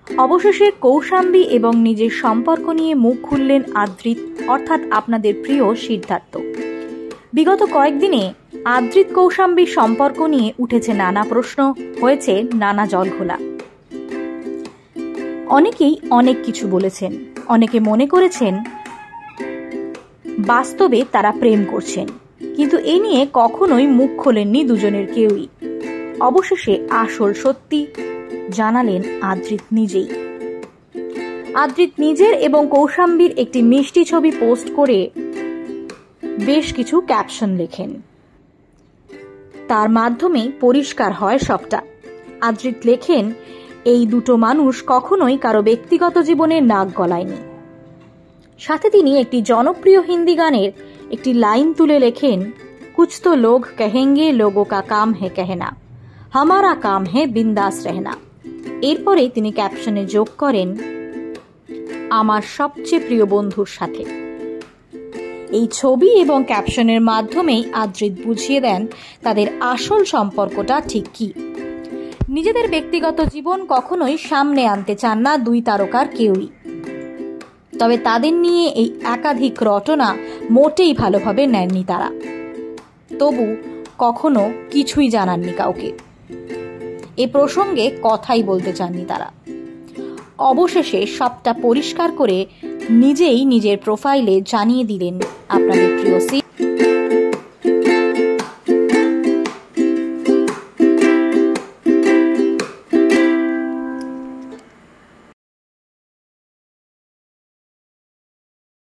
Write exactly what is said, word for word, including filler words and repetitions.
অবশেষে কৌশাম্বী এবং নিজের সম্পর্ক নিয়ে মুখ খুললেন আদ্রিত, অর্থাৎ আপনাদের প্রিয় সিদ্ধার্থ। বিগত কয়েকদিনে আদ্রিত কৌশাম্বীর সম্পর্ক নিয়ে উঠেছে নানা প্রশ্ন, হয়েছে নানা জলঘোলা। অনেকেই অনেক কিছু বলেছেন, অনেকে মনে করেছেন বাস্তবে তারা প্রেম করছেন, কিন্তু এ নিয়ে কখনোই মুখ খোলেননি দুজনের কেউই। অবশেষে আসল সত্যি জানালেন আদ্রিত নিজেই। আদ্রিত নিজের এবং কৌশাম্বীর একটি মিষ্টি ছবি পোস্ট করে বেশ কিছু ক্যাপশন লেখেন। তার মাধ্যমে পরিষ্কার হয় সবটা। আদ্রিত লেখেন, এই দুটো মানুষ কখনোই কারো ব্যক্তিগত জীবনে নাক গলায়নি। সাথে তিনি একটি জনপ্রিয় হিন্দি গানের একটি লাইন তুলে লেখেন, কুছ তো লোগ কহেঙ্গে লোগো কা কাম হে कहना, हमारा काम है बिंदास रहना। এরপরে তিনি ক্যাপশনে যোগ করেন, আমার সবচেয়ে প্রিয় বন্ধুর সাথে। এই ছবি এবং ক্যাপশনের মাধ্যমেই আদ্রিত বুঝিয়ে দেন তাদের আসল সম্পর্কটা ঠিক কি। নিজেদের ব্যক্তিগত জীবন কখনোই সামনে আনতে চান না দুই তারকার কেউই। তবে তাদের নিয়ে এই একাধিক রটনা মোটেই ভালোভাবে নেননি তারা, তবু কখনো কিছুই জানাননি কাউকে। এ প্রসঙ্গে কথাই বলতে চাননি তারা। অবশেষে সবটা পরিষ্কার করে নিজেই নিজের প্রোফাইলে জানিয়ে দিলেন আপনাদের প্রিয় সি